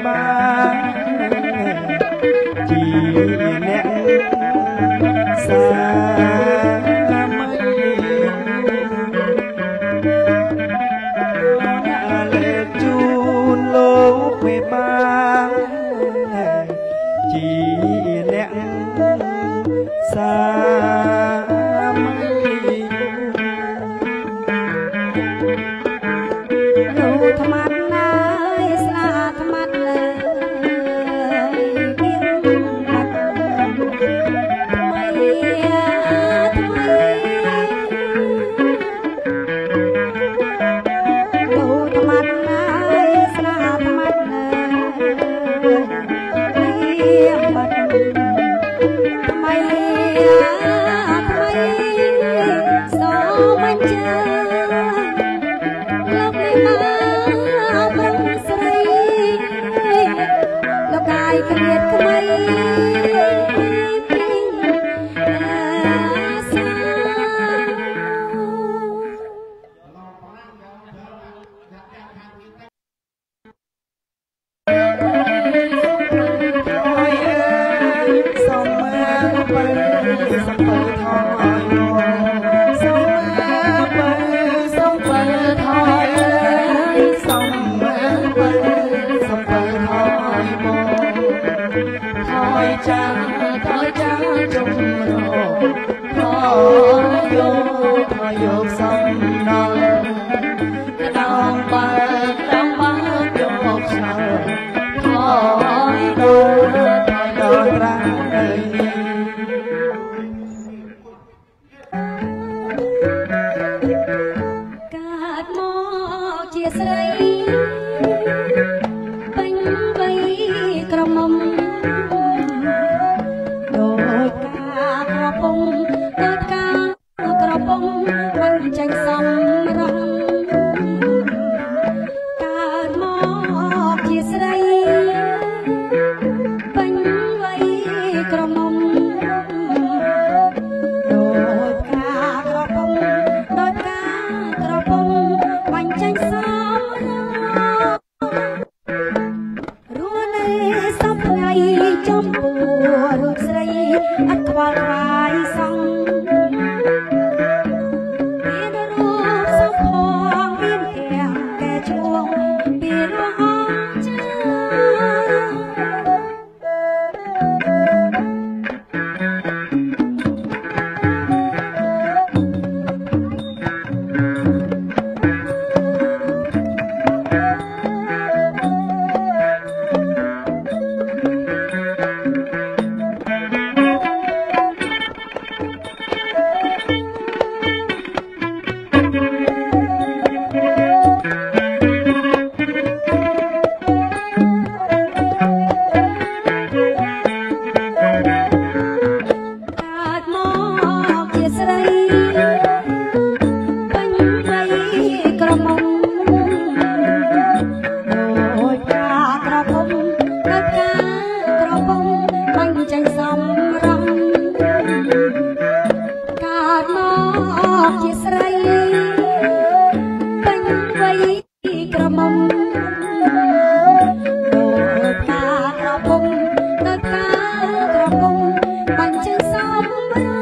បានជាអ្នកសាមញ្ញលេជូនលោកមេបានជាអ្នកសាមញ្ញលោកថ្មាត់ណាយស្លាថ្មាត់លើមានបាត់ថ្មីលោកថ្មាត់ណាយស្លាថ្មាត់លើមានបាត់ថ្មីសូមអញ្ជើញលោកមេមាប្រុសស្រីលោកកាយក្លៀតក្មៃពេញសាសូមបើសំពើថយសូមបើសំពើថយសូមបើសំពើថយមកថយចាជុំរកថយយកសំណងក្តោងបើយកឆ្លើយថយដល់ប្រាំដីកើតមកជាស្រីពេញវ័យក្រមុំដូចកាក្រពងដូចកាក្រពងមិនចាញ់សំរងកើតមកជាស្រីពេញវ័យក្រមុំដូចកាក្រពងដូចកាក្រពងបាញ់ចាញ់សំរងរួលេសពថ្ងៃចំពោះរូបស្រីអត់ខ្វល់ខ្វាយសងមានរូបសុខផងមានទាំងកែឆ្លងពីរអង្ចាកើតមកជាស្រីពេញវ័យក្រមុំដូចកាក្រពំដូចកាក្រពំបាញ់ចាញ់សំរងកើតមកជាស្រីពេញវ័យក្រមុំដូចកាក្រពំដូចកាក្រពំបាញ់ចាញ់សំរង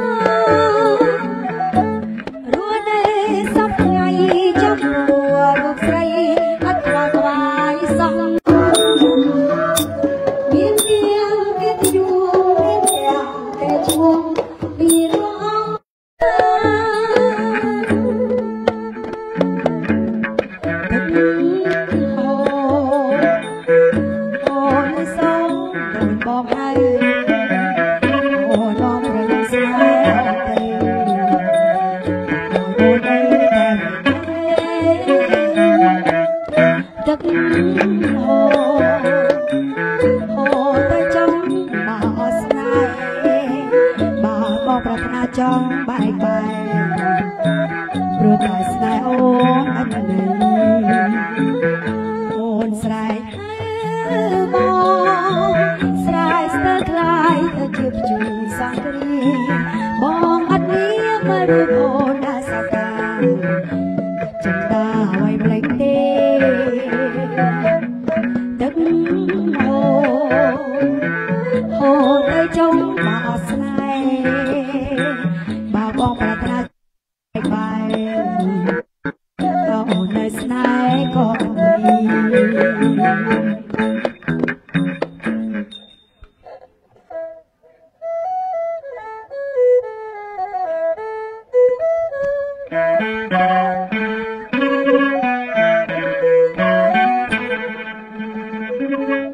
រួលេសពថ្ងៃចំពោះរូបស្រីអត់ខ្វល់ខ្វាយសោះមានទាំងកិត្តិយសមានទាំងកែឆ្លងពីរអង្គអូនសូមដូចបងហើយអូននាំរលឹកស្នេហ៍ទៅអូនđâyទឹកហូរទៅចំមកអស្នេហ៍បើបងប្រាថ្នាចង់បែកបាក់ព្រោះតែស្នេហ៍អូនអត់នៅអូនស្រែកបងស្រែកស្ទើរខ្លាយទៅជាព្យុះសង្គ្រាមបងអត់មានមករូបអូនដែលសកម្មចិន្តាអ្វីម្លេចទេទឹកហ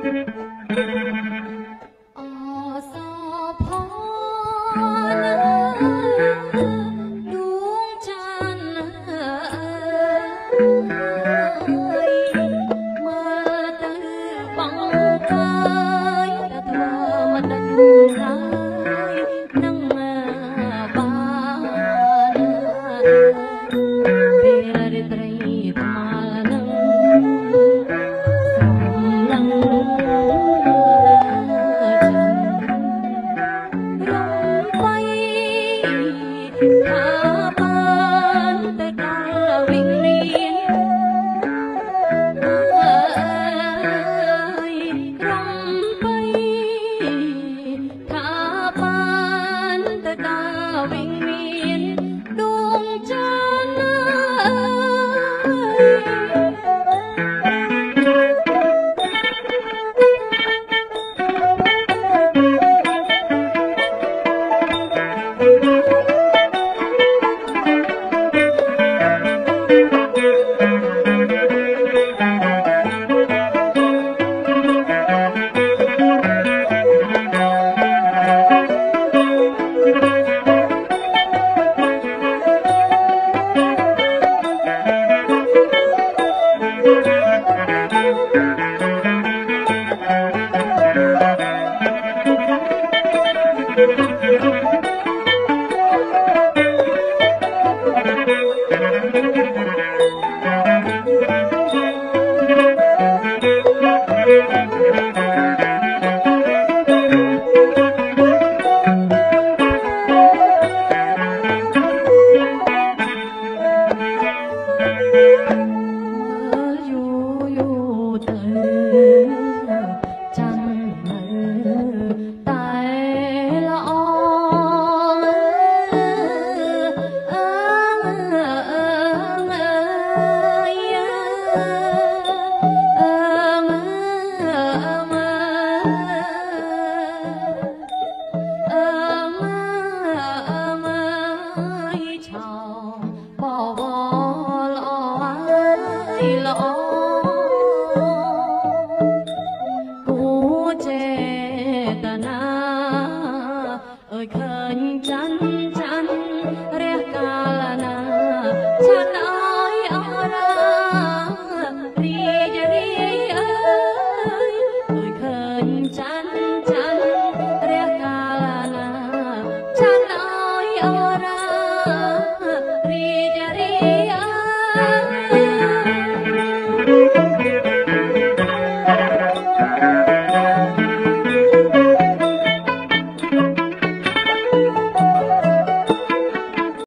เค